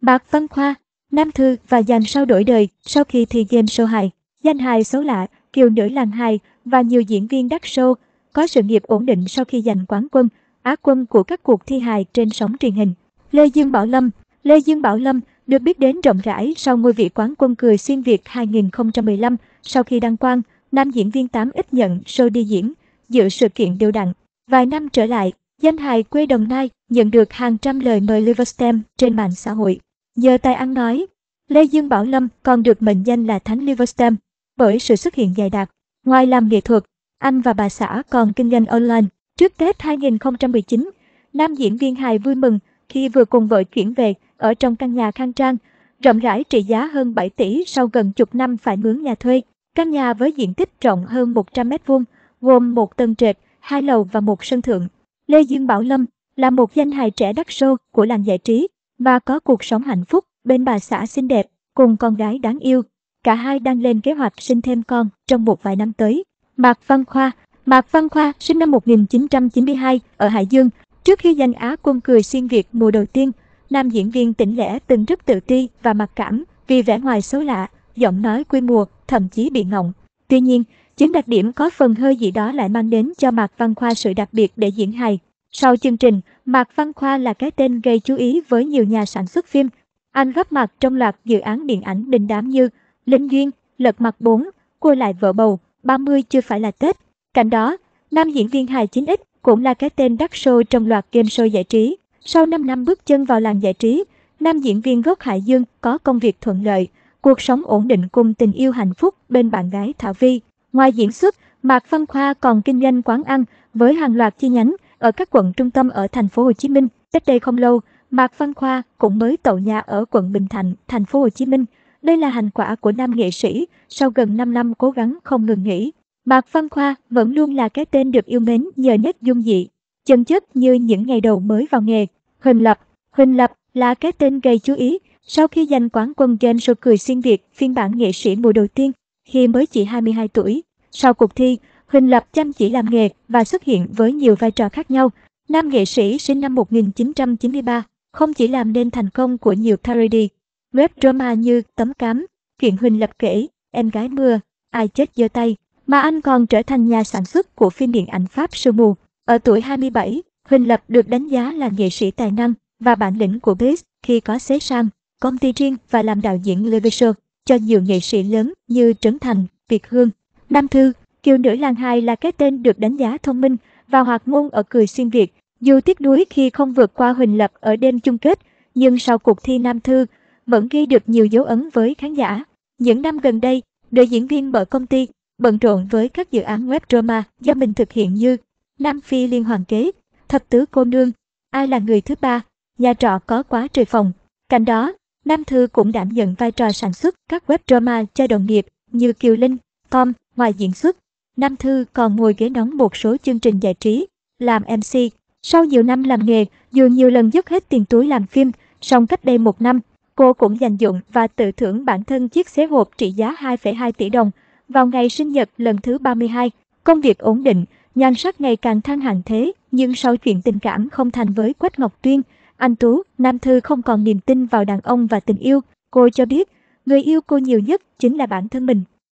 Mạc Văn Khoa, nam thư và dàn sao đổi đời sau khi thi game show hài, danh hài xấu lạ, kiều nữ làng hài và nhiều diễn viên đắt show có sự nghiệp ổn định sau khi giành quán quân, á quân của các cuộc thi hài trên sóng truyền hình. Lê Dương Bảo Lâm, Lê Dương Bảo Lâm được biết đến rộng rãi sau ngôi vị quán quân cười xuyên Việt 2015 sau khi đăng quang, nam diễn viên 8X nhận show đi diễn, dự sự kiện đều đặn. Vài năm trở lại, danh hài quê Đồng Nai nhận được hàng trăm lời mời Liverstem trên mạng xã hội. Nhờ tài ăn nói, Lê Dương Bảo Lâm còn được mệnh danh là Thánh Liverstem bởi sự xuất hiện dày đặc. Ngoài làm nghệ thuật, anh và bà xã còn kinh doanh online. Trước Tết 2019, nam diễn viên hài vui mừng khi vừa cùng vợ chuyển về ở trong căn nhà khang trang, rộng rãi trị giá hơn 7 tỷ sau gần chục năm phải mướn nhà thuê. Căn nhà với diện tích rộng hơn 100 m², gồm một tầng trệt, 2 lầu và một sân thượng. Lê Dương Bảo Lâm là một danh hài trẻ đắt show của làng giải trí và có cuộc sống hạnh phúc bên bà xã xinh đẹp cùng con gái đáng yêu. Cả hai đang lên kế hoạch sinh thêm con trong một vài năm tới. Mạc Văn Khoa, Mạc Văn Khoa sinh năm 1992 ở Hải Dương. Trước khi giành Á quân cười xuyên Việt mùa đầu tiên, nam diễn viên tỉnh lẻ từng rất tự ti và mặc cảm vì vẻ ngoài xấu lạ, giọng nói quê mùa, thậm chí bị ngọng. Tuy nhiên, chính đặc điểm có phần hơi gì đó lại mang đến cho Mạc Văn Khoa sự đặc biệt để diễn hài. Sau chương trình, Mạc Văn Khoa là cái tên gây chú ý với nhiều nhà sản xuất phim. Anh góp mặt trong loạt dự án điện ảnh đình đám như Linh Duyên, Lật Mặt 4, Cua lại vợ bầu, 30 chưa phải là Tết. Cạnh đó, nam diễn viên hài 9X cũng là cái tên đắt show trong loạt game show giải trí. Sau 5 năm bước chân vào làng giải trí, nam diễn viên gốc Hải Dương có công việc thuận lợi, cuộc sống ổn định cùng tình yêu hạnh phúc bên bạn gái Thảo Vi. Ngoài diễn xuất, Mạc Văn Khoa còn kinh doanh quán ăn với hàng loạt chi nhánh ở các quận trung tâm ở thành phố Hồ Chí Minh. Cách đây không lâu, Mạc Văn Khoa cũng mới tậu nhà ở quận Bình Thạnh, thành phố Hồ Chí Minh. Đây là thành quả của nam nghệ sĩ sau gần 5 năm cố gắng không ngừng nghỉ. Mạc Văn Khoa vẫn luôn là cái tên được yêu mến nhờ nét dung dị, chân chất như những ngày đầu mới vào nghề. Huỳnh Lập là cái tên gây chú ý sau khi giành quán quân game show cười xuyên Việt phiên bản nghệ sĩ mùa đầu tiên khi mới chỉ 22 tuổi. Sau cuộc thi, Huỳnh Lập chăm chỉ làm nghề và xuất hiện với nhiều vai trò khác nhau. Nam nghệ sĩ sinh năm 1993 không chỉ làm nên thành công của nhiều parody, web drama như Tấm Cám, Chuyện Huỳnh Lập kể, Em gái mưa, Ai chết giơ tay, mà anh còn trở thành nhà sản xuất của phim điện ảnh Pháp Sương mù. Ở tuổi 27, Huỳnh Lập được đánh giá là nghệ sĩ tài năng và bản lĩnh của Biz khi có xế sang, công ty riêng và làm đạo diễn live show cho nhiều nghệ sĩ lớn như Trấn Thành, Việt Hương. Nam thư, kiều nữ làng hài là cái tên được đánh giá thông minh và hoạt ngôn ở cười xuyên Việt. Dù tiếc nuối khi không vượt qua Huỳnh Lập ở đêm chung kết, nhưng sau cuộc thi nam thư vẫn ghi được nhiều dấu ấn với khán giả. Những năm gần đây, nữ diễn viên mở công ty, bận rộn với các dự án web drama do mình thực hiện như Nam Phi Liên Hoàn Kế, Thập Tứ Cô Nương, Ai là người thứ ba, Nhà trọ có quá trời phòng. Cạnh đó, nam thư cũng đảm nhận vai trò sản xuất các web drama cho đồng nghiệp như Kiều Linh, Tom. Ngoài diễn xuất, nam thư còn ngồi ghế nóng một số chương trình giải trí, làm MC. Sau nhiều năm làm nghề, dù nhiều lần dốc hết tiền túi làm phim, song cách đây 1 năm, cô cũng dành dụm và tự thưởng bản thân chiếc xế hộp trị giá 2,2 tỷ đồng vào ngày sinh nhật lần thứ 32. Công việc ổn định, nhan sắc ngày càng thăng hạng thế, nhưng sau chuyện tình cảm không thành với Quách Ngọc Tuyên, anh Tú, nam thư không còn niềm tin vào đàn ông và tình yêu. Cô cho biết, người yêu cô nhiều nhất chính là bản thân mình.